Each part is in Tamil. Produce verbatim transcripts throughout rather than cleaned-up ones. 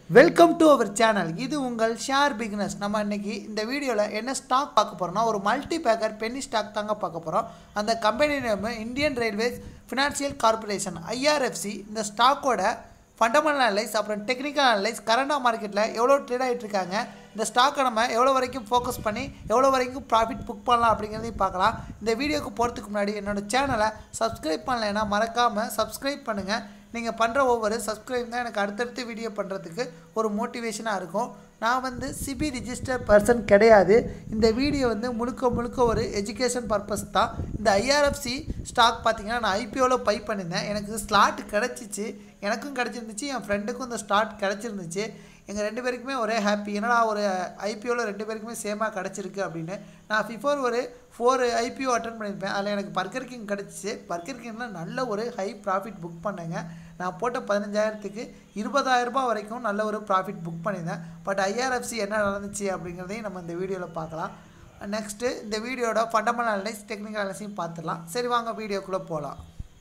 Welcome to our channel. இது உங்கள் ஷேர் பிகினர்ஸ். நம்ம இன்னைக்கு இந்த வீடியோவில் என்ன ஸ்டாக் பார்க்க போகிறோம்னா, ஒரு மல்டி பேக்கர் பென்னி ஸ்டாக் தாங்க பார்க்க போகிறோம். அந்த company name Indian Railways Financial Corporation IRFC. இந்த ஸ்டாக்கோட ஃபண்டமெண்டல் அனலைஸ், அப்புறம் டெக்னிக்கல் அனலைஸ், கரண்டாக மார்க்கெட்டில் எவ்வளோ ட்ரேட் ஆகிட்டு இருக்காங்க, இந்த ஸ்டாக்கை நம்ம எவ்வளோ வரைக்கும் ஃபோக்கஸ் பண்ணி எவ்வளோ வரைக்கும் ப்ராஃபிட் புக் பண்ணலாம் அப்படிங்கிறதையும் பார்க்கலாம். இந்த வீடியோக்கு போகிறதுக்கு முன்னாடி என்னோடய சேனலை சப்ஸ்கிரைப் பண்ணலைன்னா மறக்காமல் சப்ஸ்கிரைப் பண்ணுங்கள். நீங்கள் பண்ணுற ஒவ்வொரு சப்ஸ்கிரைப் தான் எனக்கு அடுத்தடுத்து வீடியோ பண்ணுறதுக்கு ஒரு மோட்டிவேஷனாக இருக்கும். நான் வந்து சிபி ரிஜிஸ்டர் பர்சன் கிடையாது. இந்த வீடியோ வந்து முழுக்க முழுக்க ஒரு எஜுகேஷன் பர்பஸ் தான். இந்த ஐஆர்எஃப்சி ஸ்டாக் பார்த்திங்கன்னா நான் ஐபிஓவில் பை பண்ணியிருந்தேன். எனக்கு ஸ்லாட் கிடச்சிச்சு, எனக்கும் கிடச்சிருந்துச்சு, என் ஃப்ரெண்டுக்கும் இந்த ஸ்லாட் கிடச்சிருந்துச்சு. எங்கள் ரெண்டு பேருக்குமே ஒரே ஹாப்பி. என்னடா ஒரு ஐபிஓவில் ரெண்டு பேருக்குமே சேமாக கிடச்சிருக்கு அப்படின்னு. நான் பிஃபோர் ஒரு ஃபோர் ஐபிஓ அட்டன் பண்ணியிருப்பேன். அதில் எனக்கு பர்கர் கிங் கிடச்சிச்சு. பர்கர் கிங்கில் நல்ல ஒரு ஹை ப்ராஃபிட் புக் பண்ணேங்க. நான் போட்ட பதினஞ்சாயிரத்துக்கு இருபதாயிரரூபா வரைக்கும் நல்ல ஒரு ப்ராஃபிட் புக் பண்ணியிருந்தேன். பட் ஐஆர்எஃப்சி என்ன நடந்துச்சு அப்படிங்கிறதையும் நம்ம இந்த வீடியோவில் பார்க்கலாம். நெக்ஸ்ட்டு இந்த வீடியோட ஃபண்டமெண்டல் அனலைஸ், டெக்னிக்கல் அனலைஸையும் பார்த்துடலாம். சரி, வாங்க வீடியோக்குள்ளே போகலாம்.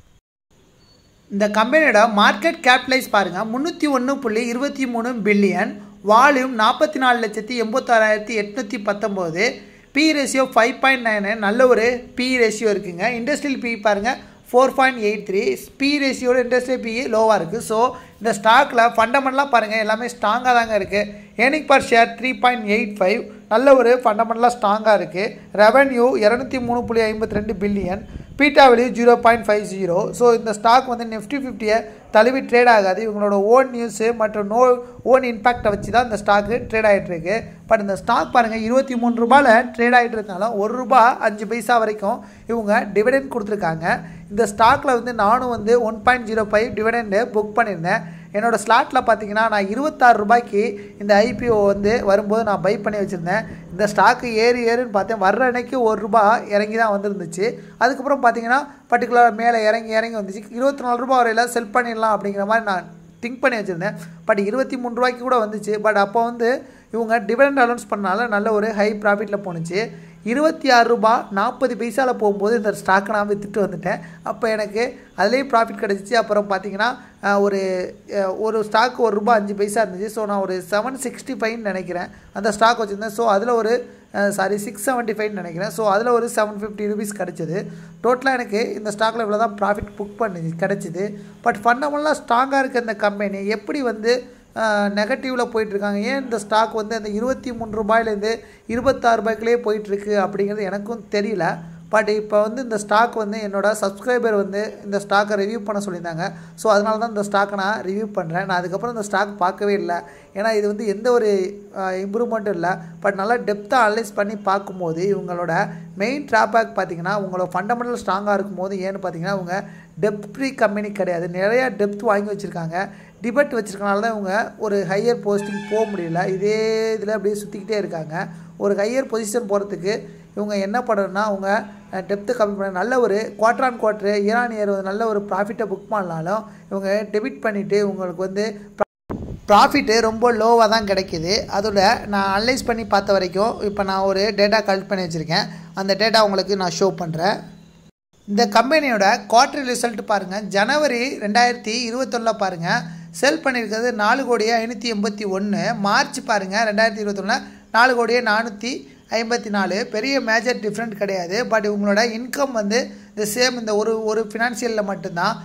இந்த கம்பெனியோட மார்க்கெட் கேபிட்டலைஸ் பாருங்கள், முந்நூற்றி ஒன்று புள்ளி இருபத்தி மூணு பில்லியன், வால்யூம் நாற்பத்தி நாலு லட்சத்தி எண்பத்தாறாயிரத்தி எட்நூற்றி பத்தொம்போது, P ratio five point nine, நல்ல ஒரு பி ரேஷியோ இருக்குங்க. இண்டஸ்ட்ரியல் பி பாருங்கள் four point eight three, P ரேஷியோட இண்டஸ்ட்ரியல் பி லோவாக இருக்குது. ஸோ இந்த ஸ்டாக்கில் ஃபண்டமெண்டலாக பாருங்கள் எல்லாமே ஸ்ட்ராங்காக தாங்க இருக்குது. Earning per share three point eight five, நல்ல ஒரு ஃபண்டமெண்டலாக ஸ்ட்ராங்காக இருக்குது. ரெவன்யூ இரநூத்தி மூணு புள்ளி ஐம்பத்தி ரெண்டு billion, beta value zero point five zero. So இந்த ஸ்டாக் வந்து நிஃப்டி ஃபிஃப்டியை தழுவி ட்ரேட் ஆகாது. இவங்களோட ஓன் நியூஸு மற்றும் நோ ஓன் இம்பேக்டை வச்சு தான் இந்த ஸ்டாக்கு ட்ரேட் ஆகிட்டுருக்கு. பட் இந்த ஸ்டாக் பாருங்கள் இருபத்தி மூணு ரூபாயில் ட்ரேட் ஆகிட்டு இருந்தாலும் ஒரு ரூபா அஞ்சு பைசா வரைக்கும் இவங்க டிவிடெண்ட் கொடுத்துருக்காங்க. இந்த ஸ்டாக்கில் வந்து நானும் வந்து one point zero five dividend book பண்ணியிருந்தேன். என்னோடய ஸ்லாட்டில் பார்த்தீங்கன்னா நான் இருபத்தாறு ரூபாய்க்கு இந்த ஐபிஓ வந்து வரும்போது நான் பை பண்ணி வச்சுருந்தேன். இந்த ஸ்டாக்கு ஏறி ஏறுன்னு பார்த்தேன், வர்ற அன்னைக்கு ஒரு ரூபா இறங்கி தான் வந்துருந்துச்சு. அதுக்கப்புறம் பார்த்தீங்கன்னா பர்டிகுலர் மேலே இறங்கி இறங்கி வந்துச்சு. இருபத்தி நாலு ரூபா வரையில் செல் பண்ணிடலாம் அப்படிங்கிற மாதிரி நான் திங்க் பண்ணி வச்சுருந்தேன். பட் இருபத்தி மூணு ரூபாய்க்கு கூட வந்துச்சு. பட் அப்போ வந்து இவங்க டிவிடெண்ட் அலௌன்ஸ் பண்ணனால நல்ல ஒரு ஹை ப்ராஃபிட்டில் போணுச்சு. இருபத்தி ஆறு ரூபா நாற்பது பைசாவில் போகும்போது இந்த ஸ்டாக்கை நான் விற்றுட்டு வந்துட்டேன். அப்போ எனக்கு அதுலேயும் ப்ராஃபிட் கிடச்சிச்சு. அப்புறம் பார்த்தீங்கன்னா ஒரு ஒரு ஸ்டாக்கு ஒரு ரூபா அஞ்சு பைசா இருந்துச்சு. ஸோ நான் ஒரு செவன் சிக்ஸ்டி ஃபைவ்னு நினைக்கிறேன் அந்த ஸ்டாக் வச்சுருந்தேன். ஸோ அதில் ஒரு சாரி சிக்ஸ் செவன்ட்டி ஃபைவ்னு நினைக்கிறேன். ஸோ அதில் ஒரு செவன் ஃபிஃப்டி ருபீஸ் கிடச்சிது. டோட்டலாக எனக்கு இந்த ஸ்டாக்கில் இவ்வளோ தான் ப்ராஃபிட் புக் பண்ணி கிடச்சிது. பட் ஃபண்டமெண்டலாக ஸ்ட்ராங்காக இருக்க இந்த கம்பெனி எப்படி வந்து நெகட்டிவில் போயிட்டுருக்காங்க, ஏன் இந்த ஸ்டாக் வந்து அந்த இருபத்தி மூணு ரூபாயிலேருந்து இருபத்தாறு ரூபாய்க்குள்ளே போயிட்டுருக்கு அப்படிங்கிறது எனக்கும் தெரியல. பட் இப்போ வந்து இந்த ஸ்டாக் வந்து என்னோடய சப்ஸ்கிரைபர் வந்து இந்த ஸ்டாக்கை ரிவ்யூ பண்ண சொல்லியிருந்தாங்க. ஸோ அதனால தான் இந்த ஸ்டாக்கை நான் ரிவ்யூ பண்ணுறேன். நான் அதுக்கப்புறம் இந்த ஸ்டாக் பார்க்கவே இல்லை. ஏன்னா இது வந்து எந்த ஒரு இம்ப்ரூவ்மெண்ட்டும் இல்லை. பட் நல்லா டெப்த்தாக அனலைஸ் பண்ணி பார்க்கும்போது இவங்களோட மெயின் ட்ராபேக் பார்த்திங்கன்னா உங்களோட ஃபண்டமெண்டல் ஸ்ட்ராங்காக இருக்கும்போது ஏன்னு பார்த்தீங்கன்னா அவங்க டெப்த் ஃப்ரீ கம்பெனி கிடையாது. நிறையா டெப்த் வாங்கி வச்சுருக்காங்க. டிபெட் வச்சுருக்கனால தான் இவங்க ஒரு ஹையர் போஸ்டிங் போக முடியல. இதே இதில் அப்படியே சுற்றிக்கிட்டே இருக்காங்க. ஒரு ஹையர் பொசிஷன் போகிறதுக்கு இவங்க என்ன பண்ணணும்னா அவங்க டெப்த்து கம்மி பண்ண நல்ல ஒரு quarter on quarter year on year நல்ல ஒரு ப்ராஃபிட்டை புக் பண்ணாலும் இவங்க டெபிட் பண்ணிவிட்டு உங்களுக்கு வந்து ப்ராஃபிட்டு ரொம்ப லோவாக தான் கிடைக்கிது. அதோட நான் அனலைஸ் பண்ணி பார்த்த வரைக்கும் இப்போ நான் ஒரு டேட்டா கலெக்ட் பண்ணி வச்சுருக்கேன். அந்த டேட்டா உங்களுக்கு நான் ஷோ பண்ணுறேன். இந்த கம்பெனியோட குவார்டர் ரிசல்ட் பாருங்கள். ஜனவரி ரெண்டாயிரத்தி இருபத்தொன்னில் பாருங்கள் செல் பண்ணியிருக்கிறது நாலு கோடியே ஐநூற்றி எண்பத்தி ஒன்று. மார்ச் பாருங்கள் ரெண்டாயிரத்தி இருபத்தொன்னில் நாலு கோடியே நானூற்றி ஐம்பத்தி நாலு. பெரிய மேஜர் டிஃப்ரெண்ட் கிடையாது. பட் இவங்களோட இன்கம் வந்து இந்த சேம் இந்த ஒரு ஒரு ஃபினான்ஷியலில் மட்டும்தான்.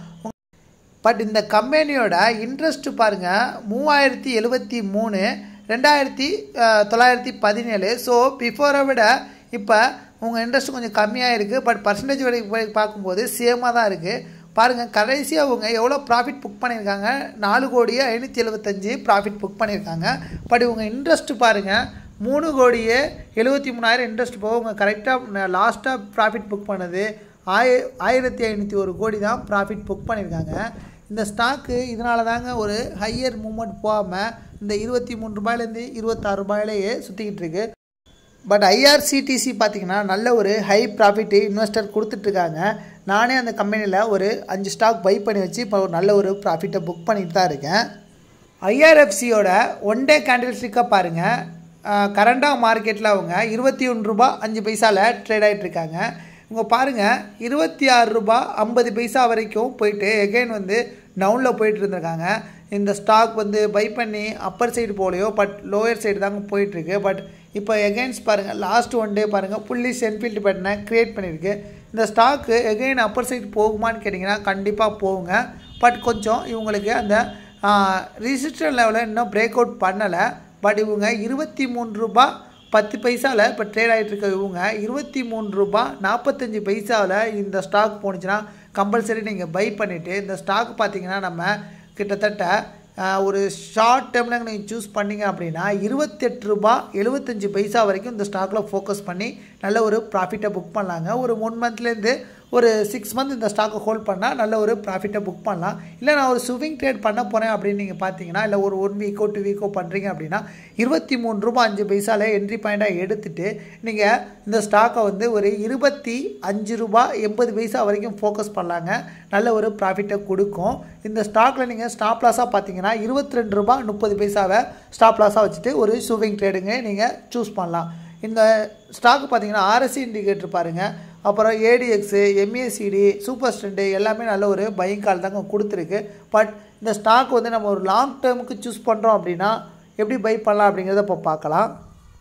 பட் இந்த கம்பெனியோட இன்ட்ரெஸ்ட்டு பாருங்கள் மூவாயிரத்தி எழுபத்தி மூணு ரெண்டாயிரத்தி தொள்ளாயிரத்தி பதினேழு. ஸோ பிஃபோரை விட இப்போ உங்கள் இன்ட்ரெஸ்ட் கொஞ்சம் கம்மியாக இருக்குது. பட் பர்சன்டேஜ் வரைக்கும் பார்க்கும்போது சேமாக தான் இருக்குது. பாருங்கள் கடைசியாக அவங்க எவ்வளோ ப்ராஃபிட் புக் பண்ணியிருக்காங்க, நாலு கோடியே ஐநூற்றி எழுபத்தஞ்சு ப்ராஃபிட் புக் பண்ணியிருக்காங்க. பட் இவங்க இன்ட்ரெஸ்ட்டு பாருங்கள் மூணு கோடியே எழுபத்தி மூணாயிரம் இன்ட்ரெஸ்ட் போக அவங்க கரெக்டாக லாஸ்ட்டாக ப்ராஃபிட் புக் பண்ணது ஆய ஆயிரத்தி ஐநூற்றி ஒரு கோடி தான் ப்ராஃபிட் புக் பண்ணியிருக்காங்க. இந்த ஸ்டாக்கு இதனால தாங்க ஒரு ஹையர் மூவ்மெண்ட் போகாமல் இந்த இருபத்தி மூணு ரூபாயிலேருந்து இருபத்தாறு ரூபாயிலேயே சுற்றிக்கிட்டு இருக்கு. பட் ஐஆர்சிடிசி பார்த்திங்கன்னா நல்ல ஒரு ஹை ப்ராஃபிட்டு இன்வெஸ்டர் கொடுத்துட்ருக்காங்க. நானே அந்த கம்பெனியில் ஒரு அஞ்சு ஸ்டாக் பை பண்ணி வச்சு இப்போ ஒரு நல்ல ஒரு ப்ராஃபிட்டை புக் பண்ணிட்டு தான் இருக்கேன். ஐஆர்எஃப்சியோட ஒன் டே கேண்டில் ஸ்டிக்கை பாருங்கள். கரண்டாக மார்க்கெட்டில் அவங்க இருபத்தி ஒன்று ரூபா அஞ்சு பைசாவில் ட்ரேட் ஆகிட்டுருக்காங்க. இவங்க பாருங்கள் இருபத்தி ஆறு ரூபா ஐம்பது பைசா வரைக்கும் போயிட்டு எகைன் வந்து டவுனில் போயிட்டு இருந்திருக்காங்க. இந்த ஸ்டாக் வந்து பை பண்ணி அப்பர் சைடு போலையோ பட் லோயர் சைடு தாங்க போயிட்டுருக்கு. பட் இப்போ எகெயின்ஸ்ட் பாருங்கள், லாஸ்ட் ஒன் டே பாருங்கள் புள்ளி சென்ஃபீல்டு பேட்டர்னை க்ரியேட் பண்ணியிருக்கு. இந்த ஸ்டாக்கு எகெயின் அப்பர் சைடு போகுமான்னு கேட்டிங்கன்னா கண்டிப்பாக போகுங்க. பட் கொஞ்சம் இவங்களுக்கு அந்த ரெசிஸ்டன்ஸ் லெவலில் இன்னும் பிரேக் அவுட் பண்ணலை. பட் இவங்க இருபத்தி மூணு ரூபா பத்து பைசாவில் இப்போ ட்ரேட் ஆகிட்டு இருக்க இவங்க இருபத்தி மூணு ரூபா நாற்பத்தஞ்சு பைசாவில் இந்த ஸ்டாக் போணுச்சுன்னா கம்பல்சரி நீங்கள் பை பண்ணிவிட்டு இந்த ஸ்டாக் பார்த்தீங்கன்னா நம்ம கிட்டத்தட்ட ஒரு ஷார்ட் டேர்மில் நீங்கள் சூஸ் பண்ணிங்க அப்படின்னா இருபத்தெட்டு ரூபா எழுபத்தஞ்சு பைசா வரைக்கும் இந்த ஸ்டாக்கில் ஃபோக்கஸ் பண்ணி நல்ல ஒரு ப்ராஃபிட்டை புக் பண்ணலாங்க. ஒரு ஒன் மந்த்லேருந்து ஒரு சிக்ஸ் மந்த் இந்த ஸ்டாக்கை ஹோல்ட் பண்ணால் நல்ல ஒரு ப்ராஃபிட்டை புக் பண்ணலாம். இல்லை நான் ஒரு ஸ்விங் ட்ரேட் பண்ண போகிறேன் அப்படின்னு நீங்கள் பார்த்தீங்கன்னா, இல்லை ஒரு ஒன் வீக்கோ டூ வீக்கோ பண்ணுறீங்க அப்படின்னா இருபத்தி மூணு ரூபா அஞ்சு பைசாவில் என்ட்ரி பாயிண்ட்டாக எடுத்துகிட்டு நீங்கள் இந்த ஸ்டாக்கை வந்து ஒரு இருபத்தி அஞ்சு ரூபா எண்பது பைசா வரைக்கும் ஃபோக்கஸ் பண்ணலாங்க. நல்ல ஒரு ப்ராஃபிட்டை கொடுக்கும். இந்த ஸ்டாக்கில் நீங்கள் ஸ்டாப் லாஸாக பார்த்தீங்கன்னா இருபத்தி ரெண்டு ரூபா முப்பது பைசாவை ஸ்டாப் லாஸாக வச்சுட்டு ஒரு ஸ்விங் ட்ரேடுங்க நீங்கள் சூஸ் பண்ணலாம். இந்த ஸ்டாக்கு பார்த்தீங்கன்னா ஆர்எஸ்சி இண்டிகேட்டர் பாருங்கள், அப்புறம் ஏடிஎக்ஸு, எம்ஏசிடி, சூப்பர் ஸ்ட்ரெண்டு எல்லாமே நல்ல ஒரு பையிங் கால் தாங்க கொடுத்துருக்கு. பட் இந்த ஸ்டாக் வந்து நம்ம ஒரு லாங் டேர்முக்கு சூஸ் பண்ணுறோம் அப்படின்னா எப்படி பை பண்ணலாம் அப்படிங்கிறத இப்போ பார்க்கலாம்.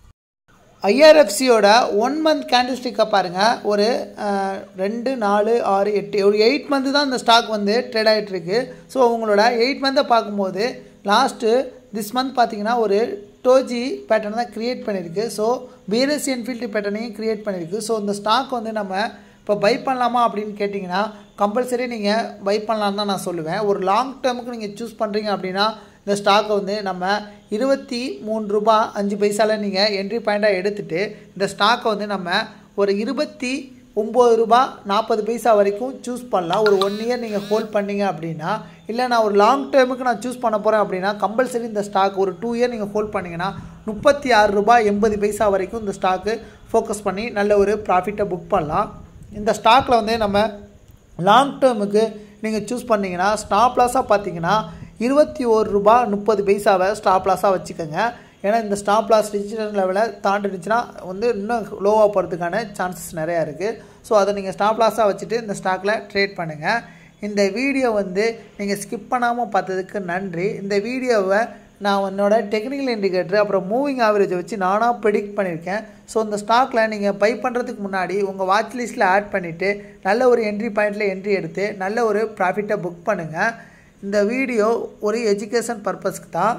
ஐஆர்எஃப்சியோட ஒன் மந்த் கேண்டில் ஸ்டிக்கை பாருங்கள், ஒரு ரெண்டு நாலு ஆறு எட்டு ஒரு எயிட் மந்த்து தான் இந்த ஸ்டாக் வந்து ட்ரேட் ஆகிட்டுருக்கு. ஸோ உங்களோட எயிட் மந்த்தை பார்க்கும்போது லாஸ்ட்டு திஸ் மந்த் பார்த்தீங்கன்னா ஒரு டோஜி பேட்டர்ன் தான் க்ரியேட் பண்ணியிருக்கு. ஸோ பிஎஸ்சி என்ஃபீல்டு பேட்டர்னையும் க்ரியேட் பண்ணியிருக்கு. ஸோ இந்த ஸ்டாக் வந்து நம்ம இப்போ பை பண்ணலாமா அப்படின்னு கேட்டிங்கன்னா கம்பல்சரி நீங்கள் பை பண்ணலான்னு தான் நான் சொல்லுவேன். ஒரு லாங் டேர்முக்கு நீங்கள் சூஸ் பண்ணுறீங்க அப்படின்னா இந்த ஸ்டாக்கை வந்து நம்ம இருபத்தி மூணு ரூபா அஞ்சு பைசாவில் நீங்கள் என்ட்ரி பாயிண்ட்டாக எடுத்துகிட்டு இந்த ஸ்டாக்கை வந்து நம்ம ஒரு இருபத்தி ஒம்பது ரூபா நாற்பது பைசா வரைக்கும் சூஸ் பண்ணலாம். ஒரு ஒன் இயர் நீங்கள் ஹோல்ட் பண்ணிங்க அப்படின்னா, இல்லை நான் ஒரு லாங் டேர்முக்கு நான் சூஸ் பண்ண போகிறேன் அப்படின்னா கம்பல்சரி இந்த ஸ்டாக் ஒரு டூ இயர் நீங்கள் ஹோல்ட் பண்ணிங்கன்னா முப்பத்தி ஆறு ரூபா எண்பது பைசா வரைக்கும் இந்த ஸ்டாக்கு ஃபோக்கஸ் பண்ணி நல்ல ஒரு ப்ராஃபிட்டை புக் பண்ணலாம். இந்த ஸ்டாக்கில் வந்து நம்ம லாங் டேர்முக்கு நீங்கள் சூஸ் பண்ணிங்கன்னா ஸ்டாப் லாஸாக பார்த்தீங்கன்னா இருபத்தி ஒரு ரூபா முப்பது பைசாவை ஸ்டாப் லாஸாக வச்சுக்கோங்க. ஏன்னா இந்த ஸ்டாப் லாஸ் ரெசிஸ்டன்ஸ் லெவலில் தாண்டிடுச்சுன்னா வந்து இன்னும் லோவாக போகிறதுக்கான சான்சஸ் நிறையா இருக்குது. ஸோ அதை நீங்கள் ஸ்டாப் லாஸாக வச்சுட்டு இந்த ஸ்டாக்கில் ட்ரேட் பண்ணுங்கள். இந்த வீடியோ வந்து நீங்கள் ஸ்கிப் பண்ணாமல் பார்த்ததுக்கு நன்றி. இந்த வீடியோவை நான் என்னோட டெக்னிக்கல் இண்டிகேட்டர் அப்புறம் மூவிங் ஆவரேஜை வச்சு நானாக ப்ரெடிக்ட் பண்ணியிருக்கேன். ஸோ இந்த ஸ்டாக்கில் நீங்கள் பை பண்ணுறதுக்கு முன்னாடி உங்கள் வாட்ச் லிஸ்ட்டில் ஆட் பண்ணிவிட்டு நல்ல ஒரு என்ட்ரி பாயிண்டில் என்ட்ரி எடுத்து நல்ல ஒரு ப்ராஃபிட்டை புக் பண்ணுங்கள். இந்த வீடியோ ஒரு எஜுகேஷன் பர்பஸ்க்கு தான்.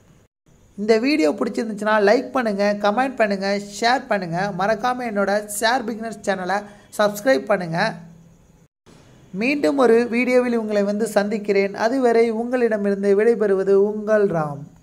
இந்த வீடியோ பிடிச்சிருந்துச்சுன்னா லைக் பண்ணுங்கள், கமெண்ட் பண்ணுங்கள், ஷேர் பண்ணுங்கள். மறக்காமல் என்னோட ஷேர் பிகினர்ஸ் சேனலை சப்ஸ்கிரைப் பண்ணுங்கள். மீண்டும் ஒரு வீடியோவில் உங்களை வந்து சந்திக்கிறேன். அதுவரை உங்களிடமிருந்து விடைபெறுவது உங்கள் ராம்.